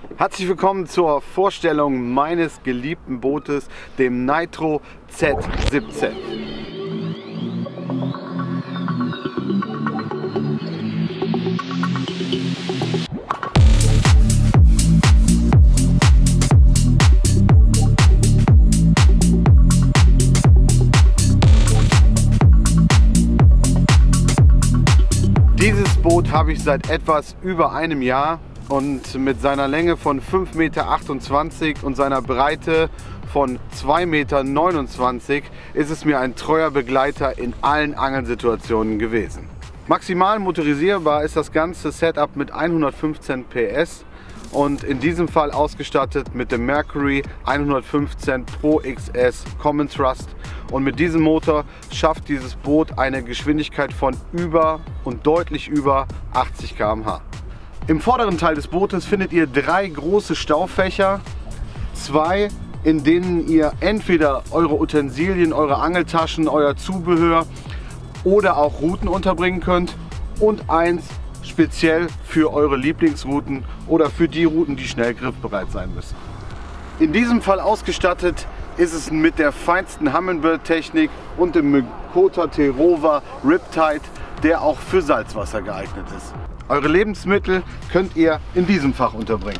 Herzlich willkommen zur Vorstellung meines geliebten Bootes, dem Nitro Z17. Dieses Boot habe ich seit etwas über einem Jahr und mit seiner Länge von 5,28 Meter und seiner Breite von 2,29 Meter ist es mir ein treuer Begleiter in allen Angelsituationen gewesen. Maximal motorisierbar ist das ganze Setup mit 115 PS und in diesem Fall ausgestattet mit dem Mercury 115 Pro XS Common Thrust. Und mit diesem Motor schafft dieses Boot eine Geschwindigkeit von über und deutlich über 80 km/h. Im vorderen Teil des Bootes findet ihr 3 große Staufächer, 2, in denen ihr entweder eure Utensilien, eure Angeltaschen, euer Zubehör oder auch Routen unterbringen könnt und 1 speziell für eure Lieblingsrouten oder für die Routen, die schnell griffbereit sein müssen. In diesem Fall ausgestattet ist es mit der feinsten Humminbird-Technik und dem Mokota Terrova Riptide, der auch für Salzwasser geeignet ist. Eure Lebensmittel könnt ihr in diesem Fach unterbringen.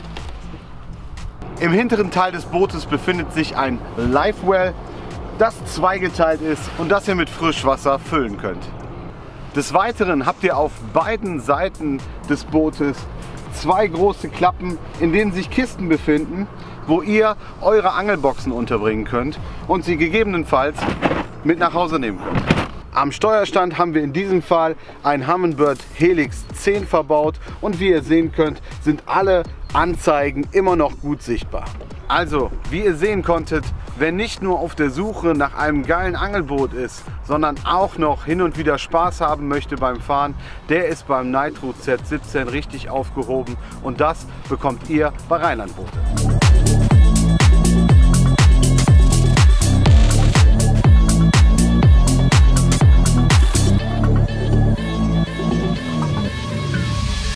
Im hinteren Teil des Bootes befindet sich ein Livewell, das zweigeteilt ist und das ihr mit Frischwasser füllen könnt. Des Weiteren habt ihr auf beiden Seiten des Bootes 2 große Klappen, in denen sich Kisten befinden, wo ihr eure Angelboxen unterbringen könnt und sie gegebenenfalls mit nach Hause nehmen könnt. Am Steuerstand haben wir in diesem Fall ein Humminbird Helix 10 verbaut und wie ihr sehen könnt, sind alle Anzeigen immer noch gut sichtbar. Also, wie ihr sehen konntet, wer nicht nur auf der Suche nach einem geilen Angelboot ist, sondern auch noch hin und wieder Spaß haben möchte beim Fahren, der ist beim Nitro Z17 richtig aufgehoben und das bekommt ihr bei Rheinland Boote.